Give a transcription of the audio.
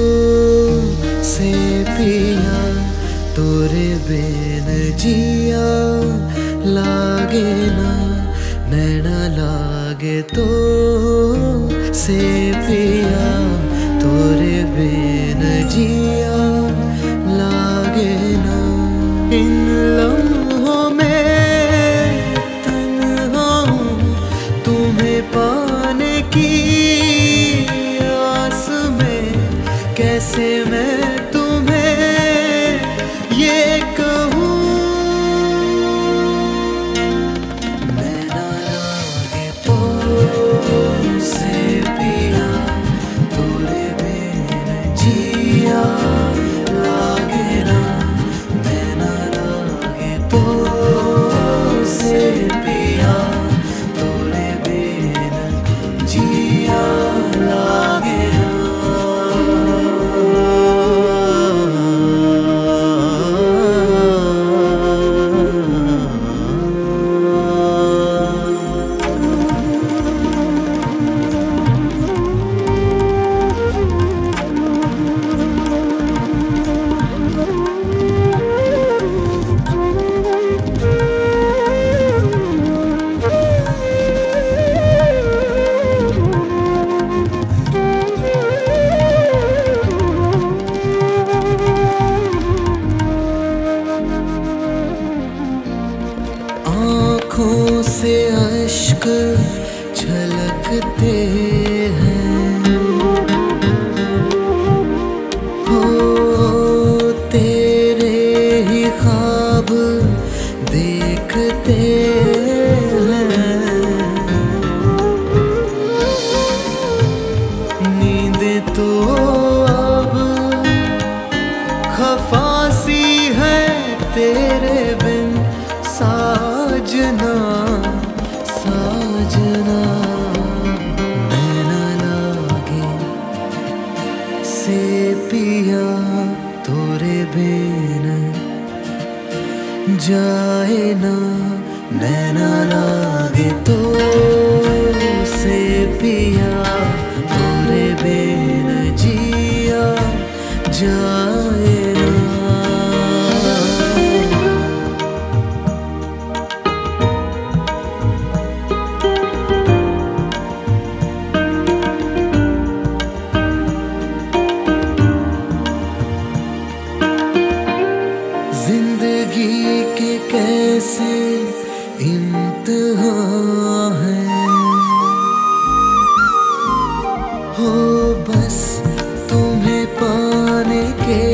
से पिया तोरे बिन जिया लागे ना, नैना लागे तो से पिया तोरे बिन जिया लागे ना। इन लम्हों में तन्हा हूँ तुम्हें पाने की आस में, कैसे मैं तुम्हें ये कहूँ। नैना लागे तो से पिया तोरे बिन जिया लागे ना, नैना लागे तो से पिया तोरे बिन जिया लागे ना। आँखों से अश्क झलकते हैं, हो तेरे ही ख्वाब देखते हैं। नींदें तो अब खफासी है तेरे बिन साजना, साजना। नैना लागे से पिया तोरे बिन जाए ना, नैना लागे तो से पिया तोरे बिन जिया जाए ना। जिंदगी के कैसे इम्तिहान है, हो बस तुम्हें पाने के